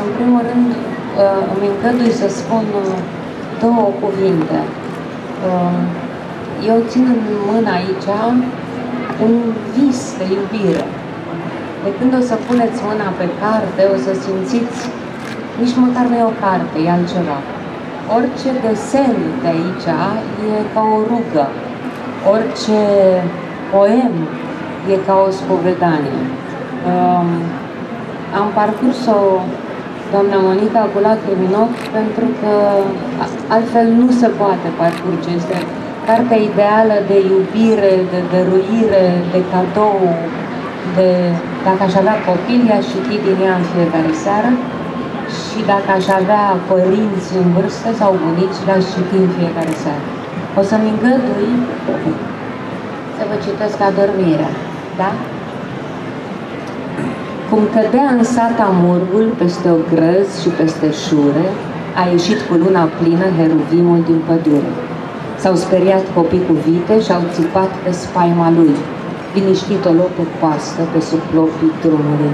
în primul rând, îmi îngădui să spun două cuvinte. Eu țin în mână aici un vis de iubire. De când o să puneți mâna pe carte, o să simțiți, nici măcar nu e o carte, e altceva. Orice desen de aici e ca o rugă. Orice poem e ca o spovedanie. Am parcurs-o, doamna Monica, cu lacrimi în ochi, pentru că altfel nu se poate parcurge. Este cartea ideală de iubire, de dăruire, de cadou, de... Dacă aș avea copii, i-aș citi din ea în fiecare seară și dacă aș avea părinți în vârstă sau bunici, le-aș citi în fiecare seară. O să-mi îngădui să vă citesc Adormirea, da? Cum cădea în sat amurgul peste o grăz și peste șure, a ieșit cu luna plină heruvimul din pădure. S-au speriat copii cu vite și au țipat pe spaima lui. Liniștit o lope coastă pe sub plopii drumului.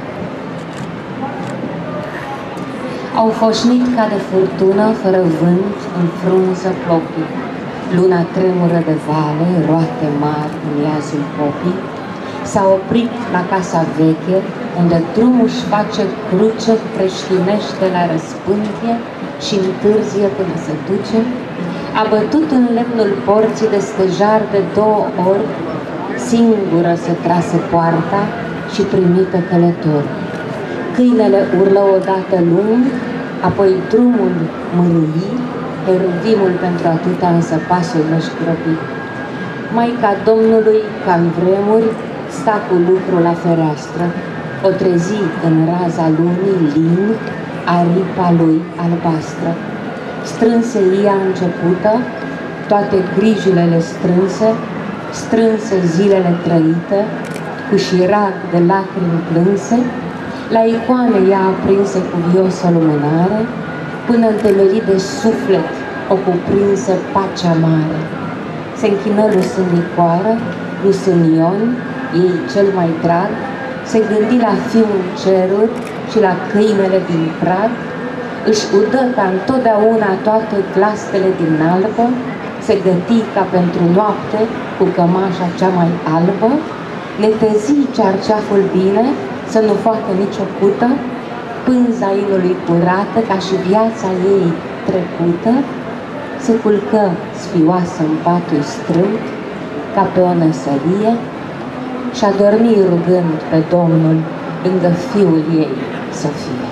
Au foșnit ca de furtună, fără vânt, în frunză plopii. Luna tremură de vale, roate mari în iazul popii. S-a oprit la casa veche, unde drumul își face cruce, creștinește la răspântie și întârzie până se duce. A bătut în lemnul porții de stejar de 2 ori, singură se trase poarta și primi pe călător. Câinele urlă odată lung, apoi drumul mărui, heruvimul pentru atâta însă pasul nu-și grăbi. Maica Domnului, ca-n vremuri, sta cu lucru la fereastră, o trezi în raza lunii lin, aripa lui albastră. Strânse ea începută, toate grijile le strânse zilele trăite, cu șirag de lacrimi plânse, la icoane ea aprinse cuvioasă lumânare, până în temerii de suflet o cuprinse pacea mare. Se închină lui Sânicoară, lui Sânion, ei cel mai drag, se gândi la fiul ceruri și la câinele din prag, își udă ca întotdeauna toate glastele din albă, se găti ca pentru noapte cu cămașa cea mai albă, netezi cearceaful bine, să nu facă nicio cută, pânza inului curată ca și viața ei trecută, se culcă sfioasă în patul strâmt, ca pe o năsărie, și-a dormit rugând pe Domnul lângă fiul ei să fie.